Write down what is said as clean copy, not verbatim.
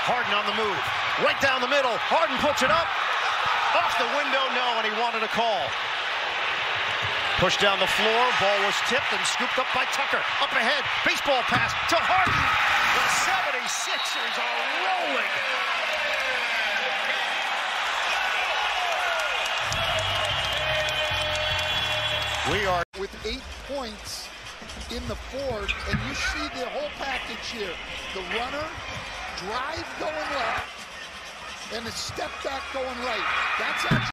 Harden on the move. Right down the middle. Harden puts it up. Off the window, no, and he wanted a call. Pushed down the floor. Ball was tipped and scooped up by Tucker. Up ahead. Baseball pass to Harden. The 76ers are rolling. We are with 8 points in the fourth, and you see the whole package here. The runner, drive going left, and the step back going right. That's actually